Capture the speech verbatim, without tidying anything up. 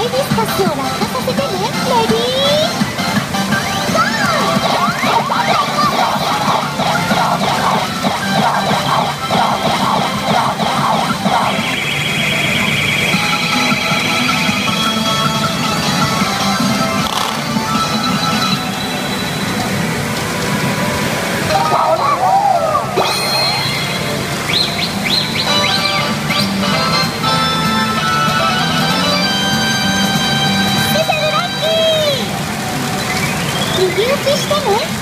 ディスカスを落下させてね。レディー右打ちしてね。